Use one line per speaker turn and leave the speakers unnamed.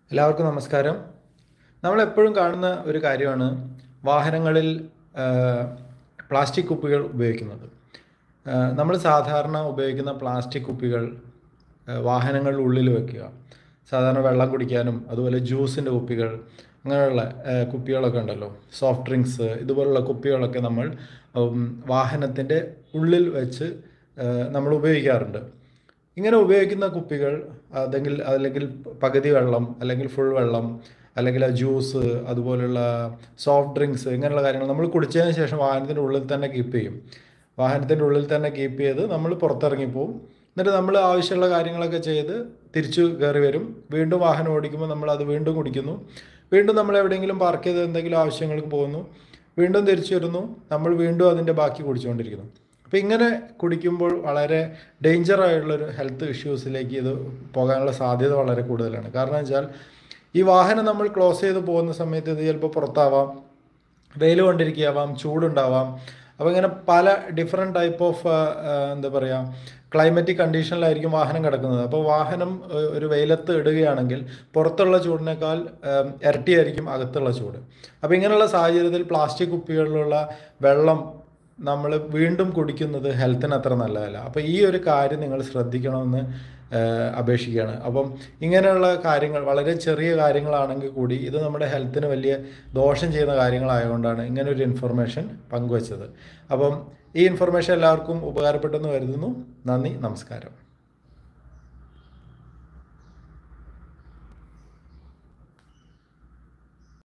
എല്ലാവർക്കും നമസ്കാരം. നമ്മളെപ്പോഴും കാണുന്ന ഒരു കാര്യമാണ് വാഹനങ്ങളിൽ പ്ലാസ്റ്റിക് കുപ്പികൾ ഉപയോഗിക്കുന്നത്. നമ്മൾ സാധാരണ ഉപയോഗിക്കുന്ന പ്ലാസ്റ്റിക് കുപ്പികൾ വാഹനങ്ങളുടെ ഉള്ളിൽ വെക്കുക. സാധാരണ വെള്ളം കുടിക്കാനും അതുപോലെ ജ്യൂസിൻ്റെ കുപ്പികൾ അങ്ങനെയുള്ള കുപ്പികളൊക്കെ ഉണ്ടല്ലോ, സോഫ്റ്റ് ഡ്രിങ്ക്സ് ഇതുപോലുള്ള കുപ്പികളൊക്കെ നമ്മൾ വാഹനത്തിൻ്റെ ഉള്ളിൽ വെച്ച് നമ്മൾ ഉപയോഗിക്കാറുണ്ട്. ഇങ്ങനെ ഉപയോഗിക്കുന്ന കുപ്പികൾ അല്ലെങ്കിൽ പകുതി വെള്ളം അല്ലെങ്കിൽ ഫുൾ വെള്ളം അല്ലെങ്കിൽ ആ ജ്യൂസ് അതുപോലുള്ള സോഫ്റ്റ് ഡ്രിങ്ക്സ് ഇങ്ങനെയുള്ള കാര്യങ്ങൾ നമ്മൾ കുടിച്ചതിന് ശേഷം വാഹനത്തിൻ്റെ ഉള്ളിൽ തന്നെ കീപ്പ് ചെയ്യും. വാഹനത്തിൻ്റെ ഉള്ളിൽ തന്നെ കീപ്പ് ചെയ്ത് നമ്മൾ പുറത്തിറങ്ങിപ്പോവും. എന്നിട്ട് നമ്മൾ ആവശ്യമുള്ള കാര്യങ്ങളൊക്കെ ചെയ്ത് തിരിച്ചു കയറി വരും. വീണ്ടും വാഹനം ഓടിക്കുമ്പോൾ നമ്മൾ അത് വീണ്ടും കുടിക്കുന്നു. വീണ്ടും നമ്മൾ എവിടെയെങ്കിലും പാർക്ക് ചെയ്ത് എന്തെങ്കിലും ആവശ്യങ്ങൾക്ക് പോകുന്നു, വീണ്ടും തിരിച്ചു വരുന്നു, നമ്മൾ വീണ്ടും അതിൻ്റെ ബാക്കി കുടിച്ചുകൊണ്ടിരിക്കുന്നു. അപ്പോൾ ഇങ്ങനെ കുടിക്കുമ്പോൾ വളരെ ഡേഞ്ചറായിട്ടുള്ളൊരു ഹെൽത്ത് ഇഷ്യൂസിലേക്ക് ഇത് പോകാനുള്ള സാധ്യത വളരെ കൂടുതലാണ്. കാരണം വെച്ചാൽ ഈ വാഹനം നമ്മൾ ക്ലോസ് ചെയ്ത് പോകുന്ന സമയത്ത് ഇത് ചിലപ്പോൾ പുറത്താവാം, വെയിൽ കൊണ്ടിരിക്കുകയാവാം, ചൂടുണ്ടാവാം. അപ്പോൾ ഇങ്ങനെ പല ഡിഫറെൻറ്റ് ടൈപ്പ് ഓഫ് എന്താ പറയുക ക്ലൈമറ്റിക് കണ്ടീഷനിലായിരിക്കും വാഹനം കിടക്കുന്നത്. അപ്പോൾ വാഹനം ഒരു വെയിലത്ത് ഇടുകയാണെങ്കിൽ പുറത്തുള്ള ചൂടിനേക്കാൾ ഇരട്ടിയായിരിക്കും അകത്തുള്ള ചൂട്. അപ്പോൾ ഇങ്ങനെയുള്ള സാഹചര്യത്തിൽ പ്ലാസ്റ്റിക് കുപ്പികളിലുള്ള വെള്ളം നമ്മൾ വീണ്ടും കുടിക്കുന്നത് ഹെൽത്തിന് അത്ര നല്ലതല്ല. അപ്പോൾ ഈ ഒരു കാര്യം നിങ്ങൾ ശ്രദ്ധിക്കണമെന്ന് അപേക്ഷിക്കുകയാണ്. അപ്പം ഇങ്ങനെയുള്ള കാര്യങ്ങൾ വളരെ ചെറിയ കാര്യങ്ങളാണെങ്കിൽ കൂടി ഇത് നമ്മുടെ ഹെൽത്തിന് വലിയ ദോഷം ചെയ്യുന്ന കാര്യങ്ങളായതുകൊണ്ടാണ് ഇങ്ങനൊരു ഇൻഫർമേഷൻ പങ്കുവച്ചത്. അപ്പം ഈ ഇൻഫർമേഷൻ എല്ലാവർക്കും ഉപകാരപ്പെട്ടെന്ന് കരുതുന്നു. നന്ദി, നമസ്കാരം.